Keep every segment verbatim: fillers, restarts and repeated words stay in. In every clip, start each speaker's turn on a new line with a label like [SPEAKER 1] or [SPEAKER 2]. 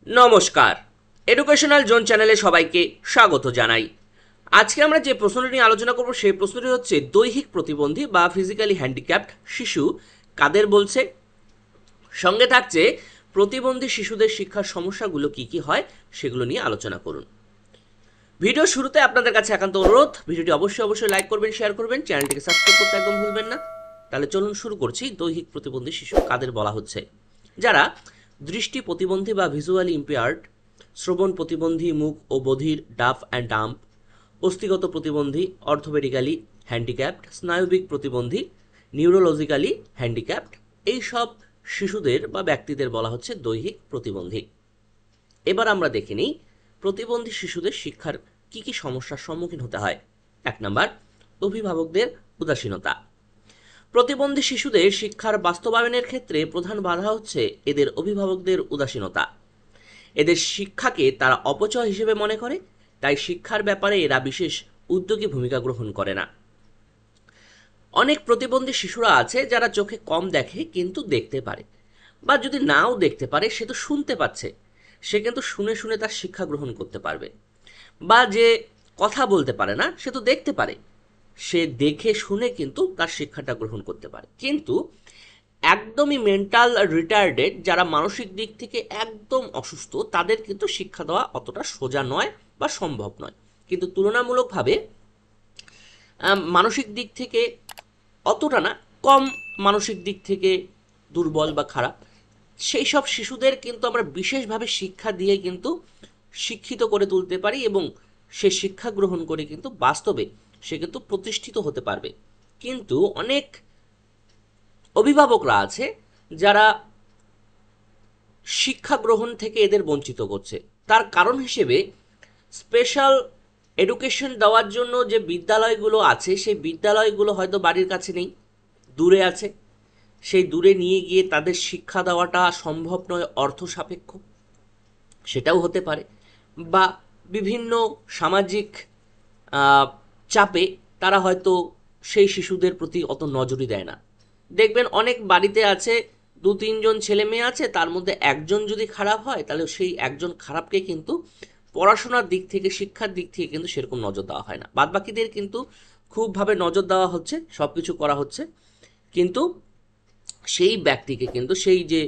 [SPEAKER 1] নমস্কার, educational zone চ্যানেলে সবাইকে স্বাগত জানাই। আজকে আমরা যে প্রশ্নটি নিয়ে আলোচনা করব সেই প্রশ্নটি হচ্ছে দৈহিক প্রতিবন্ধী বা ফিজিক্যালি হ্যান্ডিক্যাপড শিশু কাদের বলছে। সঙ্গে থাকছে প্রতিবন্ধী শিশুদের শিক্ষার সমস্যাগুলো কি কি হয় সেগুলো নিয়ে আলোচনা করুন। ভিডিও শুরুতে আপনাদের কাছে একান্ত অনুরোধ, ভিডিওটি অবশ্যই অবশ্যই লাইক করবেন, শেয়ার করবেন, চ্যানেলটিকে সাবস্ক্রাইব করতে একদম ভুলবেন না। তাহলে চলুন শুরু করছি। দৈহিক প্রতিবন্ধী শিশু কাদের বলা হচ্ছে? যারা দৃষ্টি প্রতিবন্ধী বা ভিজুয়ালি ইম্পেয়ার্ড, শ্রবণ প্রতিবন্ধী, মুখ ও বধির, ডাফ অ্যান্ড ডাম্প, অস্থিগত প্রতিবন্ধী, অর্থোপেডিক্যালি হ্যান্ডিক্যাপড, স্নায়বিক প্রতিবন্ধী, নিউরোলজিক্যালি হ্যান্ডিক্যাপড, এইসব শিশুদের বা ব্যক্তিদের বলা হচ্ছে দৈহিক প্রতিবন্ধী। এবার আমরা দেখে নিই প্রতিবন্ধী শিশুদের শিক্ষার কি কি সমস্যার সম্মুখীন হতে হয়। এক নাম্বার, অভিভাবকদের উদাসীনতা। প্রতিবন্ধী শিশুদের শিক্ষার বাস্তবায়নের ক্ষেত্রে প্রধান বাধা হচ্ছে এদের অভিভাবকদের উদাসীনতা। এদের শিক্ষাকে তারা অপচয় হিসেবে মনে করে, তাই শিক্ষার ব্যাপারে এরা বিশেষ উদ্যোগী ভূমিকা গ্রহণ করে না। অনেক প্রতিবন্ধী শিশুরা আছে যারা চোখে কম দেখে কিন্তু দেখতে পারে, বা যদি নাও দেখতে পারে সে তো শুনতে পাচ্ছে, সে কিন্তু শুনে শুনে তার শিক্ষা গ্রহণ করতে পারবে। বা যে কথা বলতে পারে না সে তো দেখতে পারে, সে দেখে শুনে কিন্তু তার শিক্ষাটা গ্রহণ করতে পারে। কিন্তু একদমই মেন্টাল রিটার্ডেড, যারা মানসিক দিক থেকে একদম অসুস্থ, তাদের কিন্তু শিক্ষা দেওয়া অতটা সোজা নয় বা সম্ভব নয়। কিন্তু তুলনামূলকভাবে মানসিক দিক থেকে অতটা না, কম মানসিক দিক থেকে দুর্বল বা খারাপ, সেই সব শিশুদের কিন্তু আমরা বিশেষভাবে শিক্ষা দিয়ে কিন্তু শিক্ষিত করে তুলতে পারি, এবং সে শিক্ষা গ্রহণ করে কিন্তু বাস্তবে সে কিন্তু প্রতিষ্ঠিত হতে পারবে। কিন্তু অনেক অভিভাবকরা আছে যারা শিক্ষা গ্রহণ থেকে এদের বঞ্চিত করছে। তার কারণ হিসেবে স্পেশাল এডুকেশন দেওয়ার জন্য যে বিদ্যালয়গুলো আছে সেই বিদ্যালয়গুলো হয়তো বাড়ির কাছে নেই, দূরে আছে। সেই দূরে নিয়ে গিয়ে তাদের শিক্ষা দেওয়াটা সম্ভব নয়, অর্থ সাপেক্ষ, সেটাও হতে পারে। বা বিভিন্ন সামাজিক চাপে তারা হয়তো সেই শিশুদের প্রতি অত নজরই দেয় না। দেখবেন অনেক বাড়িতে আছে দু তিনজন ছেলে মেয়ে আছে, তার মধ্যে একজন যদি খারাপ হয় তাহলে সেই একজন খারাপকে কিন্তু পড়াশোনার দিক থেকে, শিক্ষার দিক থেকে কিন্তু সেরকম নজর দেওয়া হয় না। বাদবাকিদের কিন্তু খুবভাবে নজর দেওয়া হচ্ছে, সব কিছু করা হচ্ছে, কিন্তু সেই ব্যক্তিকে কিন্তু সেই যে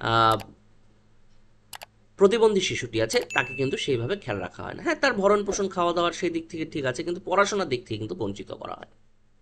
[SPEAKER 1] প্রতিবন্ধী শিশুটি আছে তাকে কিন্তু সেইভাবে খেয়াল রাখা হয় না। হ্যাঁ, তার ভরণ পোষণ, খাওয়া দাওয়ার সেই দিক থেকে ঠিক আছে, কিন্তু পড়াশোনার দিক থেকে কিন্তু বঞ্চিত করা হয়।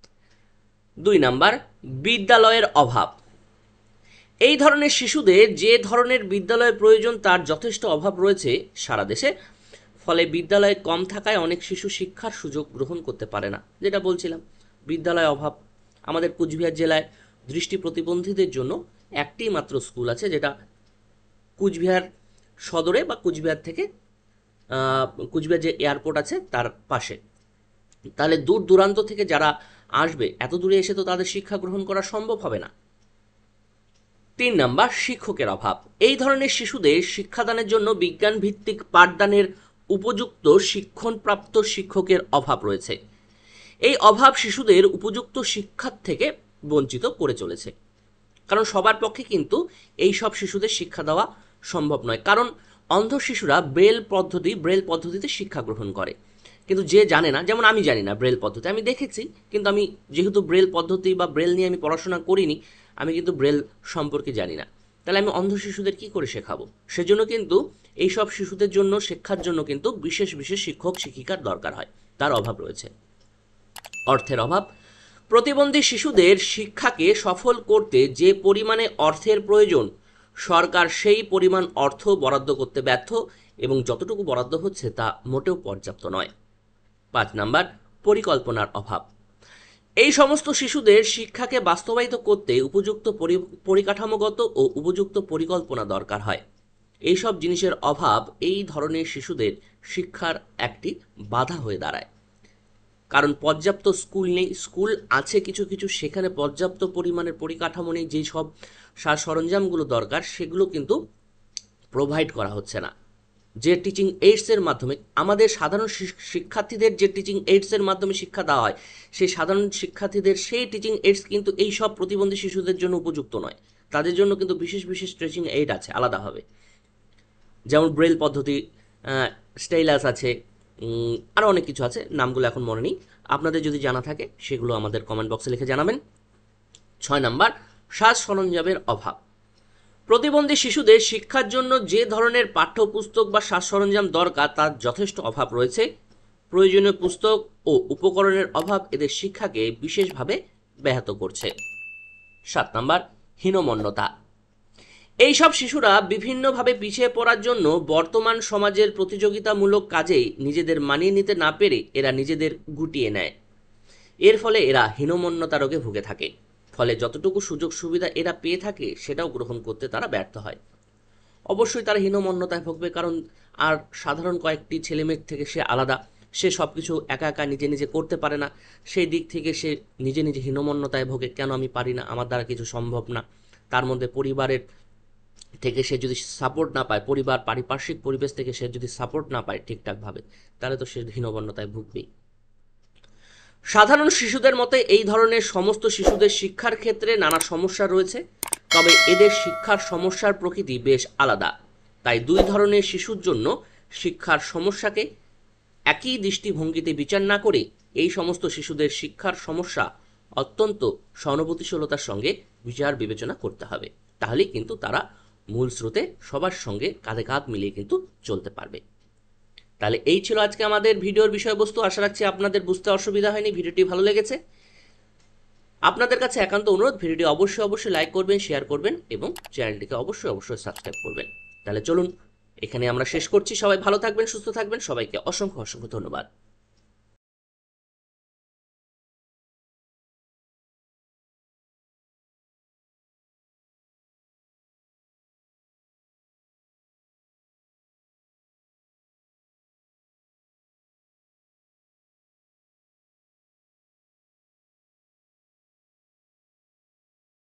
[SPEAKER 1] দুই নাম্বার, বিদ্যালয়ের অভাব। এই ধরনের শিশুদের যে ধরনের বিদ্যালয়ের প্রয়োজন তার যথেষ্ট অভাব রয়েছে সারা দেশে। ফলে বিদ্যালয় কম থাকায় অনেক শিশু শিক্ষার সুযোগ গ্রহণ করতে পারে না। যেটা বলছিলাম, বিদ্যালয় অভাব। আমাদের কুচবিহার জেলায় দৃষ্টি প্রতিবন্ধীদের জন্য একটি মাত্র স্কুল আছে, যেটা কুচবিহার সদরে বা কুচবিহার থেকে কুচবিহার যে এয়ারপোর্ট আছে তার পাশে। তাহলে দূর দূরান্ত থেকে যারা আসবে, এত দূরে এসে তো তাদের শিক্ষা গ্রহণ করা সম্ভব হবে না। তিন নাম্বার, শিক্ষকের অভাব। এই ধরনের শিশুদের শিক্ষাদানের জন্য বিজ্ঞান ভিত্তিক পাঠদানের উপযুক্ত শিক্ষণপ্রাপ্ত শিক্ষকের অভাব রয়েছে। এই অভাব শিশুদের উপযুক্ত শিক্ষার থেকে বঞ্চিত করে চলেছে। কারণ সবার পক্ষে কিন্তু এই সব শিশুদের শিক্ষা দেওয়া সম্ভব নয়। কারণ অন্ধ শিশুরা ব্রেল পদ্ধতি ব্রেল পদ্ধতিতে শিক্ষা গ্রহণ করে, কিন্তু যে জানে না, যেমন আমি জানি না ব্রেল পদ্ধতি, আমি দেখেছি কিন্তু আমি যেহেতু ব্রেল পদ্ধতি বা ব্রেল নিয়ে আমি পড়াশোনা করিনি, আমি কিন্তু ব্রেল সম্পর্কে জানি না। তাহলে আমি অন্ধ শিশুদের কি করে শেখাবো? সেজন্য কিন্তু এই সব শিশুদের জন্য, শিক্ষার জন্য কিন্তু বিশেষ বিশেষ শিক্ষক শিক্ষিকার দরকার হয়, তার অভাব রয়েছে। অর্থের অভাব। প্রতিবন্ধী শিশুদের শিক্ষাকে সফল করতে যে পরিমাণে অর্থের প্রয়োজন, সরকার সেই পরিমাণ অর্থ বরাদ্দ করতে ব্যর্থ, এবং যতটুকু বরাদ্দ হচ্ছে তা মোটেও পর্যাপ্ত নয়। পাঁচ নাম্বার, পরিকল্পনার অভাব। এই সমস্ত শিশুদের শিক্ষাকে বাস্তবায়িত করতে উপযুক্ত পরিকাঠামোগত ও উপযুক্ত পরিকল্পনা দরকার হয়। এইসব জিনিসের অভাব এই ধরনের শিশুদের শিক্ষার একটি বাধা হয়ে দাঁড়ায়। কারণ পর্যাপ্ত স্কুল নেই, স্কুল আছে কিছু কিছু, সেখানে পর্যাপ্ত পরিমাণের পরিকাঠামো নেই, যেই সব সাজ সরঞ্জামগুলো দরকার সেগুলো কিন্তু প্রোভাইড করা হচ্ছে না। যে টিচিং এইডসের মাধ্যমে আমাদের সাধারণ শিক্ষার্থীদের যে টিচিং এইডসের মাধ্যমে শিক্ষা দেওয়া হয়, সেই সাধারণ শিক্ষার্থীদের সেই টিচিং এইডস কিন্তু এই সব প্রতিবন্ধী শিশুদের জন্য উপযুক্ত নয়। তাদের জন্য কিন্তু বিশেষ বিশেষ টিচিং এইড আছে আলাদাভাবে। যেমন ব্রেল পদ্ধতি, স্টাইলাস আছে, আরও অনেক কিছু আছে, নামগুলো এখন মনে নেই। আপনাদের যদি জানা থাকে সেগুলো আমাদের কমেন্ট বক্সে লিখে জানাবেন। ছয় নাম্বার, সাজ সরঞ্জামের অভাব। প্রতিবন্ধী শিশুদের শিক্ষার জন্য যে ধরনের পাঠ্যপুস্তক বা সাজ সরঞ্জাম দরকার তার যথেষ্ট অভাব রয়েছে। প্রয়োজনীয় পুস্তক ও উপকরণের অভাব এদের শিক্ষাকে বিশেষভাবে ব্যাহত করছে। সাত নাম্বার, হীনমন্যতা। এইসব শিশুরা বিভিন্নভাবে পিছিয়ে পড়ার জন্য বর্তমান সমাজের প্রতিযোগিতামূলক কাজেই নিজেদের মানিয়ে নিতে না পেরে এরা নিজেদের গুটিয়ে নেয়। এর ফলে এরা হীনমন্যতা রোগে ভুগে থাকে। ফলে যতটুকু সুযোগ সুবিধা এরা পেয়ে থাকে সেটাও গ্রহণ করতে তারা ব্যর্থ হয়। অবশ্যই তারা হীনমন্যতায় ভুগবে, কারণ আর সাধারণ কয়েকটি ছেলেমেয়ের থেকে সে আলাদা। সে সব কিছু একা একা নিজে নিজে করতে পারে না, সেই দিক থেকে সে নিজে নিজে হীনমন্যতায় ভোগে, কেন আমি পারি না, আমার দ্বারা কিছু সম্ভব না। তার মধ্যে পরিবারের থেকে সে যদি সাপোর্ট না পায়, পরিবার পারিপার্শ্বিক পরিবেশ থেকে সে যদি সাপোর্ট না পায় ঠিকঠাকভাবে, তাহলে তো সে হীনমন্যতায় ভুগবেই। সাধারণ শিশুদের মতে এই ধরনের সমস্ত শিশুদের শিক্ষার ক্ষেত্রে নানা সমস্যা রয়েছে, তবে এদের শিক্ষার সমস্যার প্রকৃতি বেশ আলাদা। তাই দুই ধরনের শিশুর জন্য শিক্ষার সমস্যাকে একই দৃষ্টিভঙ্গিতে বিচার না করে এই সমস্ত শিশুদের শিক্ষার সমস্যা অত্যন্ত সহানুভূতিশীলতার সঙ্গে বিচার বিবেচনা করতে হবে। তাহলেই কিন্তু তারা মূল স্রোতে সবার সঙ্গে কাঁধে কাঁধ মিলিয়ে কিন্তু চলতে পারবে। তাহলে এই ছিল আজকে আমাদের ভিডিওর বিষয়বস্তু। আশা রাখছি আপনাদের বুঝতে অসুবিধা হয়নি, ভিডিওটি ভালো লেগেছে। আপনাদের কাছে একান্ত অনুরোধ, ভিডিওটি অবশ্যই অবশ্যই লাইক করবেন, শেয়ার করবেন এবং চ্যানেলটিকে অবশ্যই অবশ্যই সাবস্ক্রাইব করবেন। তাহলে চলুন এখানে আমরা শেষ করছি। সবাই ভালো থাকবেন, সুস্থ থাকবেন, সবাইকে অসংখ্য অসংখ্য ধন্যবাদ।